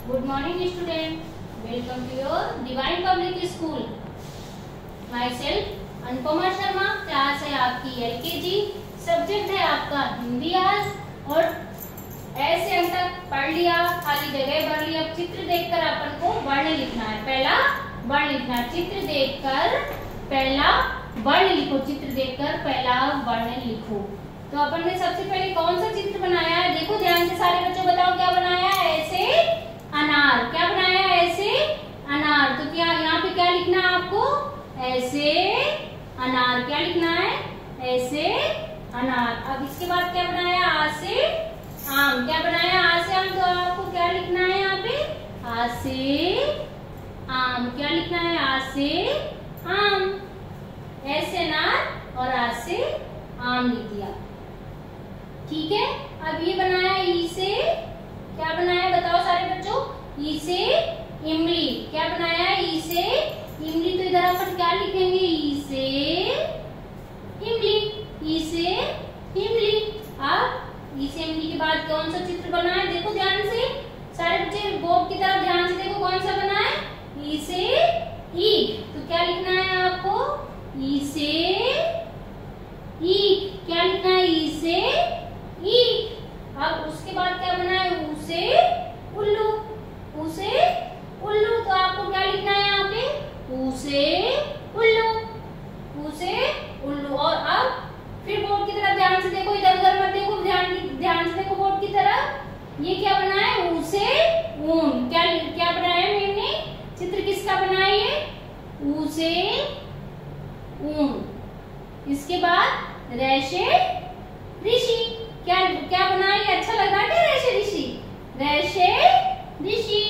Good morning student. Welcome to your Divine Public School. Myself Anupama Sharma. Class है आपकी LKG. Subject है आपका हिंदी आज. और ऐसे हम तक पढ़ लिया, खाली जगह भर ली. अब चित्र देखकर अपन को वर्ण लिखना है. पहला वर्ण लिखना. चित्र देखकर पहला वर्ण लिखो. चित्र देखकर पहला वर्ण लिखो. तो अपन ने सबसे पहले कौन सा चित्र बनाया है? देखो ध्यान से सारे बच्चों बताओ क्या बनाया है. ऐसे अनार. क्या बनाया है? ऐसे अनार. तो क्या यहाँ पे क्या लिखना है आपको? ऐसे अनार. क्या लिखना है? ऐसे अनार. अब इसके बाद क्या बनाया? आ से आम. क्या बनाया? आ से आम. तो आपको क्या लिखना है यहाँ पे? आ से आम. क्या लिखना है? आ से आम. ऐसे अनार और आ से आम लिख दिया. ठीक है. अब ये बनाया ई से. क्या बनाया बताओ सारे बच्चों? ई से इमली. क्या बनाया? ई से इमली. तो इधर अपन क्या लिखेंगे? ई से इमली. ई से इमली. अब ई से इमली के बाद कौन सा चित्र बना है? देखो ध्यान से सारे बच्चे बोर्ड की तरफ ध्यान से देखो. कौन सा बना है? ई से ईख. तो क्या लिखना है आपको? ई से ईख. क्या लिखना है? ई से ईख. अब उसके बाद क्या बना है? ऊ से उल्लू. ऊ से उल्लू. तो आपको क्या लिखना है यहाँ पे? ऊ से उल्लू. ऊ से उल्लू. और अब फिर बोर्ड की तरफ ध्यान से देखो. इधर उधर मत देखो. ध्यान से देखो बोर्ड की तरफ. ये क्या बना है? ऊ से ऊन. क्या बनाया है मैंने? चित्र किसका बनाया? ये ऊ से ऊन. इसके बाद रैशे ऋषि. क्या बनाया? ये अच्छा लग रहा है क्या? रैशे ऋषि. रैशे ऋषि.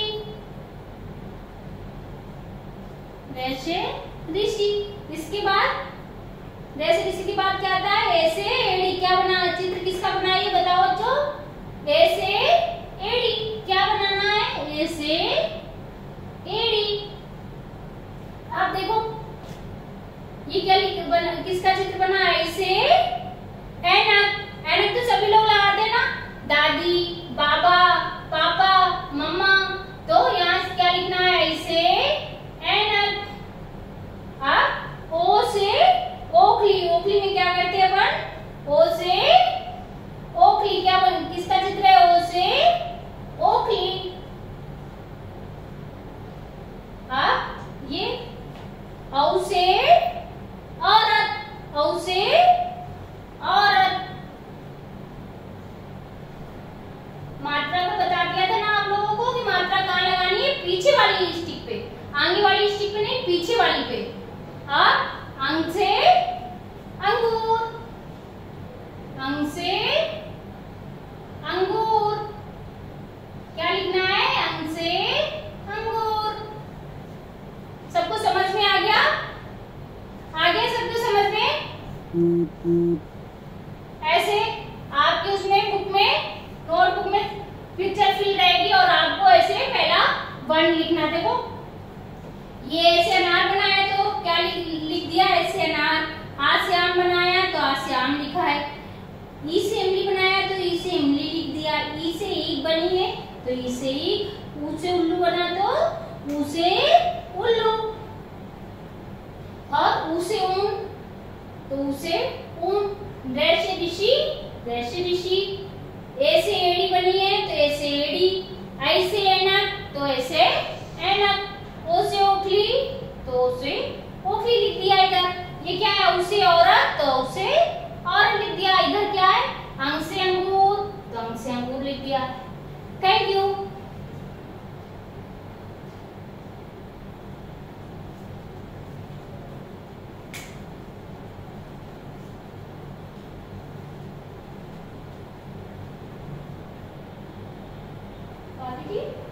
रैशे ऋषि. इसके बाद रैशे ऋषि के बाद क्या आता है? ऐसे एड़ी. क्या बना? चित्र किसका बनाया? ये बताओ बच्चों. ऐसे एड़ी. क्या बनाना है? ऐसे एड़ी. अब देखो ये किसका चित्र बना? ऐसे ऐनक. ऐनक तो सभी लोग लगाते हैं ना. दादी, बाबा, पापा, मम्मा. तो यहाँ से क्या लिखना है? ऐसे ऐनक. अब ओ से ओखली. ओखली में क्या करते हैं अपन? ओ से ओखली. किसका चित्र है? ओ से ओखली. अब ये औ से औरत. औ से औरत. मात्रा को बता दिया था ना आप लोगों को कि मात्रा कहाँ लगानी है? पीछे वाली स्टिक पे. आगे वाली स्टिक पे नहीं, पीछे वाली पे. अब अंग से अंगूर. अंग से अंगूर. क्या लिखना है? अंग से अंगूर. सबको समझ में आ गया? आ गया सबको समझ में? ऐसे आपके उसमें बुक में, नोटबुक में पिक्चर फिल रहेगी और आपको ऐसे पहला वर्ण लिखना. देखो ये ऐसे अनार बनाया तो क्या लिख दिया? ऐसे अनार. आ से आम बनाया तो आ से आम लिखा है. ई से इमली बनाया तो ई से इमली लिख दिया. ई से ईख बनी है तो ई से ईख. ऊ से उल्लू बना तो ऊ से उल्लू. और ऊ से ऊन तो ऊ से ऊन. रैशे ऋषि. रैशे ऋषि. ए से एड़ी बनी है तो ऐसे एड़ी. ऐसे ऐनक तो ऐसे ऐनक. ओ से ओखली तो ओ से ओखली लिख दिया इधर. ये क्या है? ऊ से औरत तो ऊ से औरत लिख दिया. इधर क्या है? अंग से अंगूर तो अंग से अंगूर लिख दिया. Thank you. जी